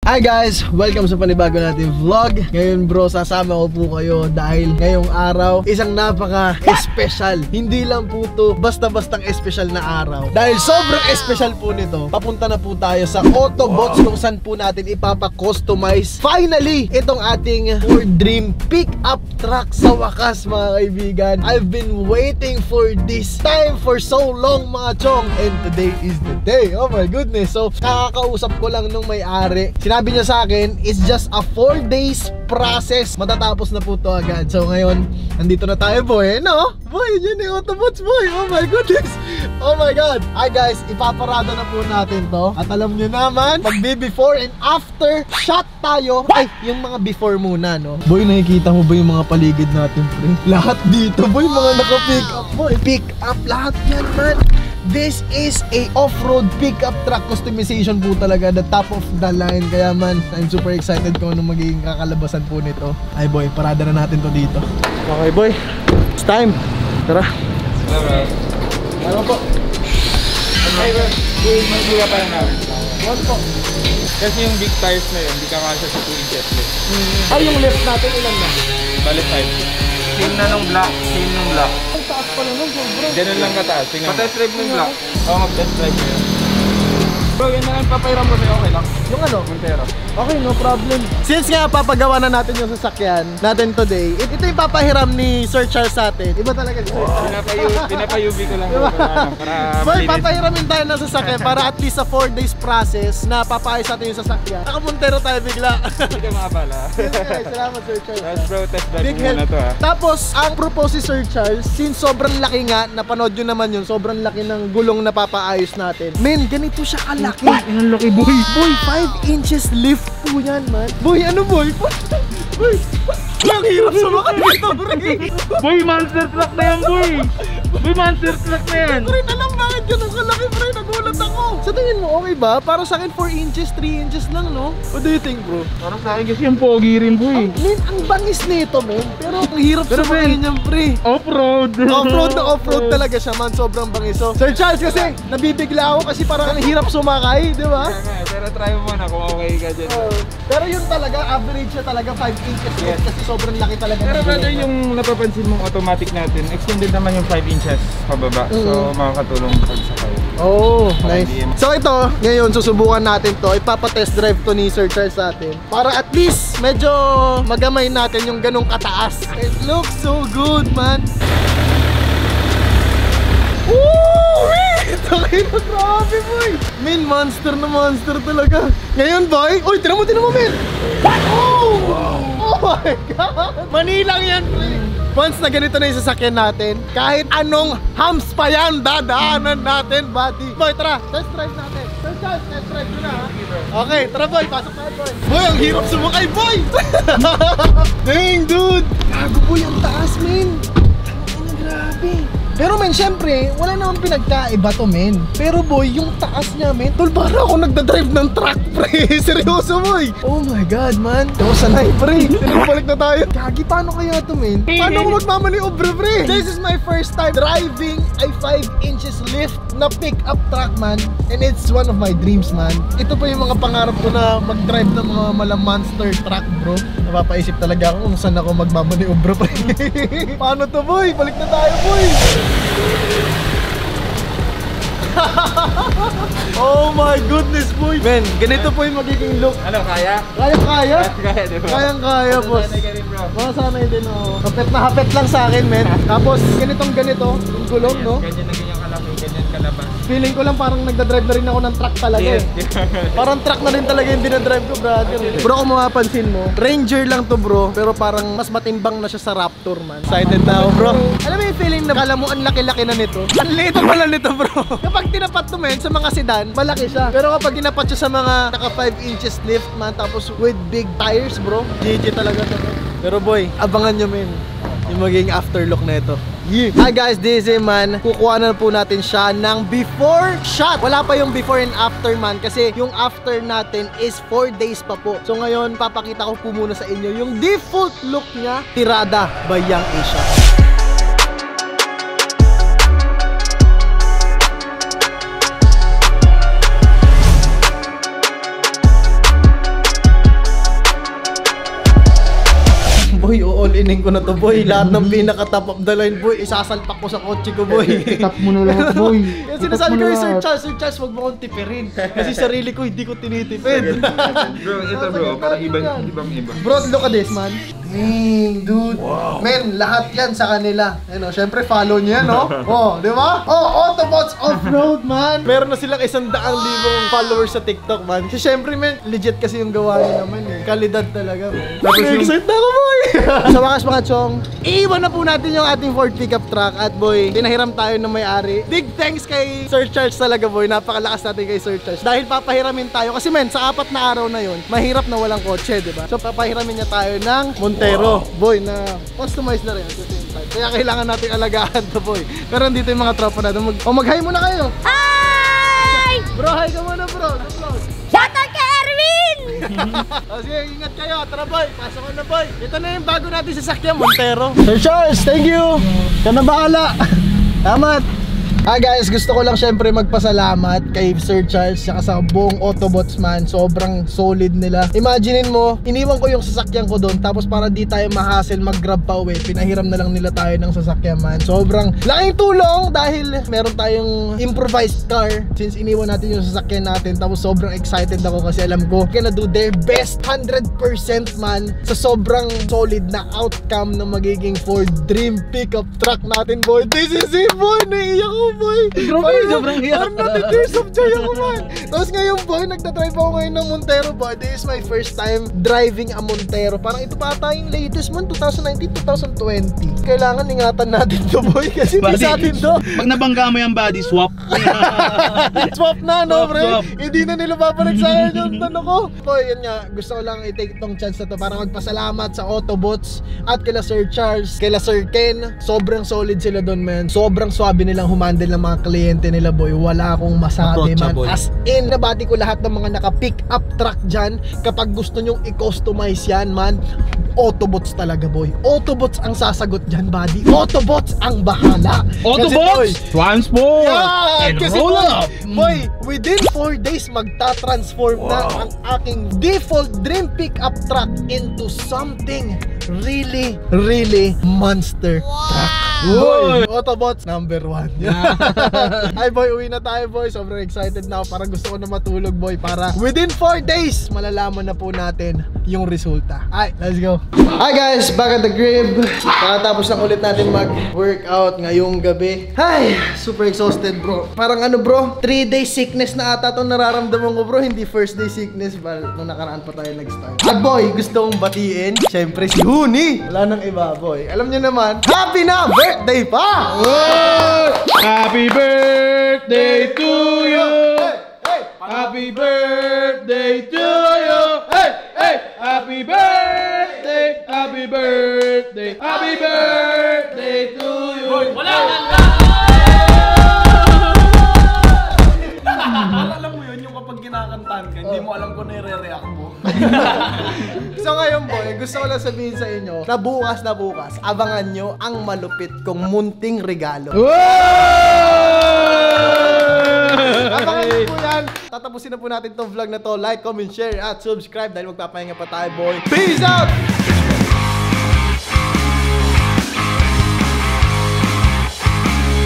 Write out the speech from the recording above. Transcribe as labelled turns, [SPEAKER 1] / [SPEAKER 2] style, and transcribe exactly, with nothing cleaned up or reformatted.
[SPEAKER 1] Hi guys! Welcome sa panibago natin vlog. Ngayon bro, sasama ko po kayo dahil ngayong araw isang napaka-espesyal. Hindi lang po to basta-bastang espesyal na araw. Dahil sobrang espesyal po nito, papunta na po tayo sa Autobots kung saan po natin ipapa-customize finally itong ating Ford Dream pickup truck sa wakas mga kaibigan. I've been waiting for this time for so long mga chong, and today is the day. Oh my goodness. So kakakausap ko lang nung may-ari. Sinabi niya sa akin, it's just a four days process. Matatapos na po to agad. So ngayon, nandito na tayo boy. No? Boy, yun yung Autobots boy. Oh my goodness. Oh my god. Hi guys, ipaparada na po natin to. At alam niyo naman, pag-before and after shot tayo. Ay, yung mga before muna, no? Boy, nakikita mo ba yung mga paligid natin, pre? Lahat dito, boy, mga naka-pick up, boy. Pick up, lahat yan, man. This is a off-road pickup truck customization po talaga, the top of the line. Kaya man, I'm super excited kung ano magiging kakalabasan po nito. Ay boy, parada na natin to dito. Okay boy, it's time. Tara.
[SPEAKER 2] Alright.
[SPEAKER 1] Ano po?
[SPEAKER 2] Okay bro, mag-buga pa lang namin.
[SPEAKER 1] One po.
[SPEAKER 2] Kasi yung big tires na yun, hindi ka kasya sa two inches lift.
[SPEAKER 1] Hmm. Ay, yung lift natin ilan na?
[SPEAKER 2] Bali five. Same na nung black, same nung black.
[SPEAKER 1] Ang taas pa naman, bro.
[SPEAKER 2] Ganun lang kataas, tingnan mo. Pa-test drive nung black. Oo, mag-test drive mo yun. Bro, yun na lang papayram ko sa'yo, okay lang? Yung ano? Montero.
[SPEAKER 1] Okay, no problem. Since nga papagawa na natin yung sasakyan natin today, ito yung papahiram ni Sir Charles sa atin. Iba talaga si Sir Charles.
[SPEAKER 2] Pinapa-U V ko lang
[SPEAKER 1] diba?
[SPEAKER 2] para
[SPEAKER 1] boy, papahiramin tayo ng sasakyan para at least sa four days process na papayos natin yung sasakyan. Naka-Montero tayo bigla.
[SPEAKER 2] Hindi ka makapala.
[SPEAKER 1] Salamat Sir Charles.
[SPEAKER 2] Tapos bro, test drive
[SPEAKER 1] Big
[SPEAKER 2] mo muna to ha.
[SPEAKER 1] Tapos, ang propose si Sir Charles, since sobrang laki nga, napanood nyo naman yun, sobrang laki ng gulong na papaayos natin. Men, ganito siya kalaki.
[SPEAKER 2] Ang laki boy.
[SPEAKER 1] Boy, five inches lift po yan, man. Boy, ano boy? Boy, ang hirap sumakay dito, bro.
[SPEAKER 2] Boy, monster truck na yan, boy. Boy, monster truck na yan.
[SPEAKER 1] Hindi ko rin alam bakit ganun kalaki, bro. Nagulat ako. Sa tingin mo, okay ba? Para sa akin, four inches, three inches lang, no? What do you think, bro?
[SPEAKER 2] Parang sa akin kasi yung pogi rin, boy.
[SPEAKER 1] Men, ang bangis nito, men. Pero ang hirap sumakay niyan, pre.
[SPEAKER 2] Off-road.
[SPEAKER 1] Off-road na off-road talaga siya, man. Sobrang bangis. So, Sir Charles, kasi nabibigla ako kasi parang ang hirap sumakay, di ba?
[SPEAKER 2] Pero try mo muna kung okay ka dyan.
[SPEAKER 1] Uh, pero yun talaga, average siya talaga five inches. Yes. Kasi sobrang laki talaga.
[SPEAKER 2] Pero brother, yung napapansin mong automatic natin, extended naman yung five inches pababa. Mm. So, makakatulong pag sakay. Oh, nice. So ito, ngayon susubukan natin to. Ipapa-test drive to ni Sir Charles sa atin. Para at least medyo magamay natin yung ganong kataas. It looks so good, man. Woo! Takay na, grabe boy. Min, monster na monster talaga. Ngayon boy, uy, tinan mo, tinan mo, men. Oh! Oh my God! Manilang yan, pre. Once na ganito na yung sasakyan natin, kahit anong hams pa yan, dadaanan natin, buddy. Boy, tara, test drive natin. Sir Charles, test drive nyo na, ha? Okay, tara boy, pasok tayo boy. Boy, ang hirap sumakay, boy! Dang, dude! Gago boy, ang taas, men. Ano, grabe. Pero men, syempre, wala namang pinagkaiba to, men. Pero boy, yung taas niya, men, tol, para ako nagdadrive ng truck, pre. Seryoso, boy. Oh my God, man. Ako sanay, pre. Balik na tayo. Gagi, paano kaya to, men? Paano ako magmamaniobra, pre? This is my first time driving a five inches lift na pick-up truck, man. And it's one of my dreams, man. Ito pa yung mga pangarap ko na mag-drive ng mga malang monster truck, bro. Napapaisip talaga ako kung saan ako magmamaniobra, pre. Paano to, boy? Balik na tayo, boy. Oh my goodness, boy. Men, ganito po yung magiging look. Ano, kaya?
[SPEAKER 1] Kaya-kaya?
[SPEAKER 2] Kaya, di ba?
[SPEAKER 1] Kayang-kaya, boss.
[SPEAKER 2] Sanay ka rin, bro.
[SPEAKER 1] Mga sanay din, oh. Hapet na hapet lang sa akin, men. Tapos, ganitong ganito, yung gulong, no?
[SPEAKER 2] Ganyan na ganyan kalaki, ganyan kalabas.
[SPEAKER 1] Feeling ko lang parang nagdadrive na rin ako ng truck talaga, eh. Parang truck na rin talaga yung dinadrive ko, brother. Bro, kung mapapansin mo, Ranger lang to, bro. Pero parang mas matimbang na siya sa Raptor, man. Excited na ako, bro. Alam mo yung feeling na kala mo ang laki-laki na nito? Ang liit pala nito, bro. Kapag tinapat to, men, sa mga sedan, malaki siya. Pero kapag tinapat siya sa mga naka five inches lift, man, tapos with big tires, bro, G G talaga to. Pero boy, abangan nyo, men, yung magiging afterlook na ito. Yeah. Hi guys, this is man. Kukuha na po natin siya ng before shot. Wala pa yung before and after, man, kasi yung after natin is four days pa po. So ngayon, papakita ko po muna sa inyo yung default look niya, tirada by Young Asia.
[SPEAKER 2] Papasulinin ko na to, boy. Lahat ng pinaka-top of the line, boy. Isasalpak ko sa kotse ko, boy.
[SPEAKER 1] Tap mo na lahat, boy.
[SPEAKER 2] Kasi sinasabi ko yung Sir Charles, Sir Charles, wag mo akong tipirin. Kasi sarili ko, hindi ko tinitipid.
[SPEAKER 3] Bro, ito bro, parang ibang ibang iba.
[SPEAKER 2] Bro, look at this, man. Man, dude. Wow. Man, lahat yan sa kanila. Ano, syempre follow niyo yan, no? Oh, di ba? Oh, Autobots Off-Road, man. Meron na silang isang daang libong followers sa TikTok, man. Kasi syempre, man, legit kasi yung gawa niya naman, eh. Kalidad talaga, man. Tapos yung... excited na ako, boy! Sa wakas, mga chong, iiwan na po natin yung ating Ford pickup truck. At, boy, pinahiram tayo ng may-ari. Big thanks kay Sir Charles talaga, boy. Napakalakas natin kay Sir Charles. Dahil papahiramin tayo. Kasi, man, sa apat na araw na yun, mahirap na walang kotse, di ba? So, papahiramin niya tayo ng Montero, boy, na customize na rin at the same time. Kaya kailangan natin alagaan to, boy. Pero dito yung mga tropa natin. Mag o mag-hi muna kayo.
[SPEAKER 4] Hi!
[SPEAKER 2] Bro, hi ka muna, bro.
[SPEAKER 4] Shoutout kay Erwin!
[SPEAKER 2] O sige, ingat kayo. Tara, boy. Pasok ko na, boy. Ito na yung bago natin sasakyan, Montero. Sir Charles, thank you. Ka na bahala. Salamat. Ah guys, gusto ko lang syempre magpasalamat kay Sir Charles saka sa buong Autobots, man. Sobrang solid nila. Imaginein mo, iniwan ko yung sasakyan ko doon, tapos para di tayo ma-hassle mag-grab pa uwi, pinahiram na lang nila tayo ng sasakyan, man. Sobrang laking tulong dahil meron tayong improvised car since iniwan natin yung sasakyan natin. Tapos sobrang excited ako kasi alam ko gonna do their best one hundred percent, man, sa sobrang solid na outcome ng magiging Ford Dream pickup truck natin, boy. This is it, boy. Naiiyak ko, boy.
[SPEAKER 1] Grabe, sobrang iyak.
[SPEAKER 2] Parang nati-tears of joy ako, man. Tapos ngayon, boy, nagta-drive ako ngayon ng Montero, boy. This is my first time driving a Montero. Parang ito pa ata yung latest, man, twenty nineteen to twenty twenty. Kailangan ingatan natin to, boy, kasi hindi sa atin to.
[SPEAKER 5] Pag nabangga mo yung body, swap.
[SPEAKER 2] Swap na, no,
[SPEAKER 5] Swap,
[SPEAKER 2] pre?
[SPEAKER 5] swap.
[SPEAKER 2] Hindi na nila babalik sa akin yung tanong ko. Boy, yun nga, gusto ko lang i-take itong chance na to para magpasalamat sa Autobots at kila Sir Charles, kila Sir Ken. Sobrang solid sila doon, man. Sobrang swabe nilang humandle ng mga kliyente nila, boy. Wala akong masabi, man. As in, nabati ko lahat ng mga naka-pick up truck dyan. Kapag gusto nyong i-customize yan, man, Autobots talaga, boy. Autobots ang sasagot dyan, buddy. Autobots ang bahala.
[SPEAKER 5] Autobots, transport,
[SPEAKER 2] yeah,
[SPEAKER 5] and
[SPEAKER 2] kasi,
[SPEAKER 5] roll
[SPEAKER 2] boy,
[SPEAKER 5] up.
[SPEAKER 2] Boy, within four days magta-transform wow. na ang aking default dream pickup truck into something really, really monster wow. truck. Boy, Autobots number one. Ay, boy, uwi na tayo, boy. Sobrang excited na ako. Parang gusto ko na matulog, boy. Para within four days, malalaman na po natin yung resulta. Ay, let's go. Hi guys, back at the crib. Kakatapos lang ulit natin mag-workout ngayong gabi. Ay, super exhausted, bro. Parang ano, bro, three day sickness na ata itong nararamdaman ko, bro. Hindi first day sickness, but nung nakaraan pa tayo nag-start. At boy, gusto kong batiin, syempre si Huni. Wala nang iba, boy. Alam nyo naman, happy na birthday pa!
[SPEAKER 5] Oh! Happy birthday to you!
[SPEAKER 2] Hey, hey.
[SPEAKER 5] Happy birthday to you! Hey, hey! Happy birthday! Happy birthday! Happy birthday to you! Wala na!
[SPEAKER 3] Alam mo yun, yung kapag kinakantahan ka, hindi mo alam kung nire-react mo.
[SPEAKER 2] So ngayon, boy, gusto ko lang sabihin sa inyo na bukas na bukas, abangan nyo ang malupit kong munting regalo. Abangan nyo po yan. Tatapusin na po natin tong vlog na to. Like, comment, share, at subscribe dahil magpapahinga pa tayo, boy. Peace out!